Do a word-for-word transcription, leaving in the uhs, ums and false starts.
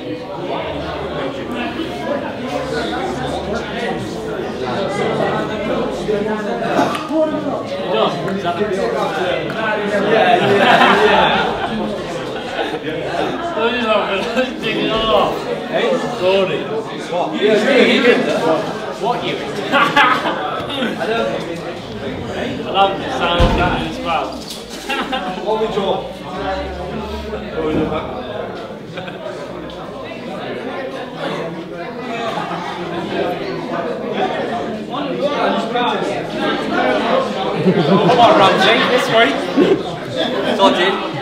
What you? I don't think. I love the sound of that as well. What we draw? Come on, Ramsey, this way. Dodge it.